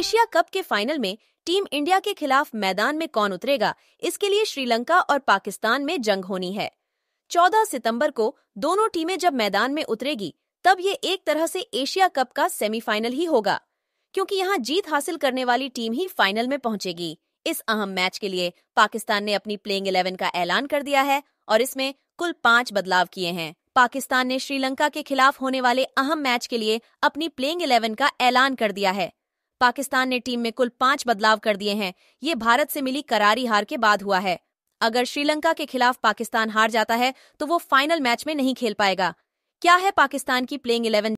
Asia cup के final में team India के खिलाफ मैदान में कौन उतरेगा, इसके लिए श्रीलंका और पाकिस्तान में जंग होनी है। 14 सितंबर को दोनों टीमें जब मैदान में उतरेगी तब ये एक तरह से एशिया कप का सेमीफाइनल ही होगा, क्योंकि यहां जीत हासिल करने वाली टीम ही फाइनल में पहुंचेगी। इस अहम मैच के लिए पाकिस्तान ने अपनी प्लेइंग 11 का ऐलान कर दिया है और इसमें कुल 5 बदलाव किए हैं। पाकिस्तान ने श्रीलंका के खिलाफ होने वाले अहम मैच के लिए अपनी प्लेइंग 11 का ऐलान कर दिया है। पाकिस्तान ने टीम में कुल 5 बदलाव कर दिए हैं। ये भारत से मिली करारी हार के बाद हुआ है। अगर श्रीलंका के खिलाफ पाकिस्तान हार जाता है तो वो फाइनल मैच में नहीं खेल पाएगा। क्या है पाकिस्तान की प्लेइंग 11?